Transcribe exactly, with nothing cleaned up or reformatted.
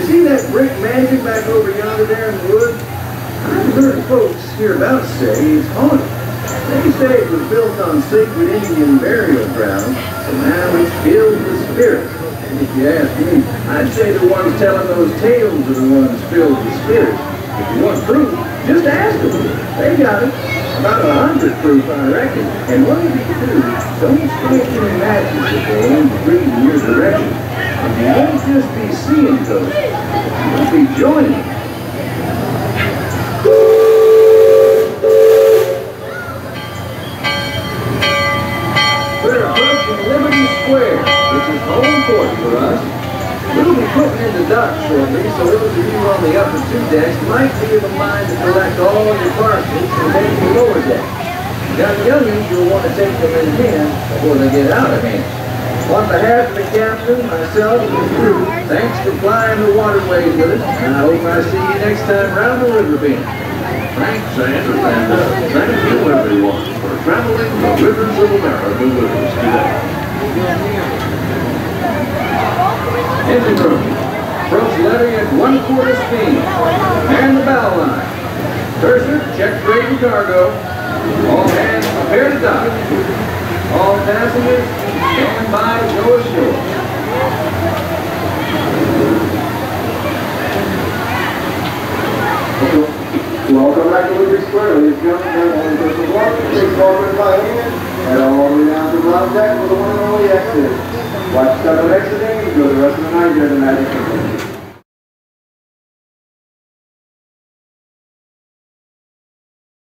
You see that brick mansion back over yonder there in the woods? I've heard folks hereabouts say it's haunted. They say it was built on sacred Indian burial ground, so now it's filled with spirits. And if you ask me, I'd say the ones telling those tales are the ones filled with spirits. If you want proof, just ask them. They got it. About a hundred proof, I reckon. And one of you do, don't strike any matches if they aim to breathe in your direction. And you won't just be seeing ghosts, you'll be joining them. We're approaching Liberty Square, which is home court for us. We'll be putting in the dock shortly, so those of you on the upper two decks might be of a mind to collect all your parcels and head to the lower deck. You got youngins, you'll want to take them in hand before they get out of hand. On behalf of the captain, myself, and the crew, thanks for flying the waterways with us, and I hope I see you next time round the river bend. Thanks, Andrew, and uh, thank you, everyone, for traveling the rivers of America with us today. Engine room. Approach levy at one quarter speed. Man the bow line. Purser, check freight and cargo. All hands prepare to dock. All passengers, stand by to go ashore. Welcome back to Liberty Square, ladies and gentlemen. Only person walking, take forward by hand, and all the way down to the bottom deck for the one and only exit. Watch seven exiting, enjoy the rest of the night here at the Magic Kingdom.